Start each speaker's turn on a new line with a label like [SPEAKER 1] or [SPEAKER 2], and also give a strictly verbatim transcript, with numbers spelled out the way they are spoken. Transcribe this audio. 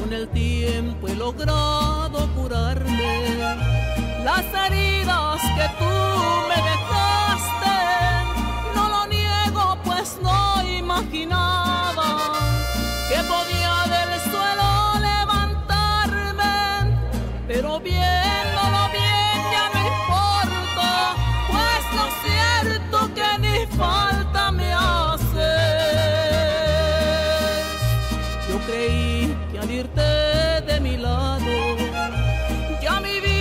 [SPEAKER 1] con el tiempo he logrado curarme las heridas que tú me dejaste. No lo niego, pues no imaginaba que podía del suelo levantarme, pero viéndolo bien ya no importa, pues lo cierto que ni falta me haces. Yo creí que al irte de mi lado ya mi vida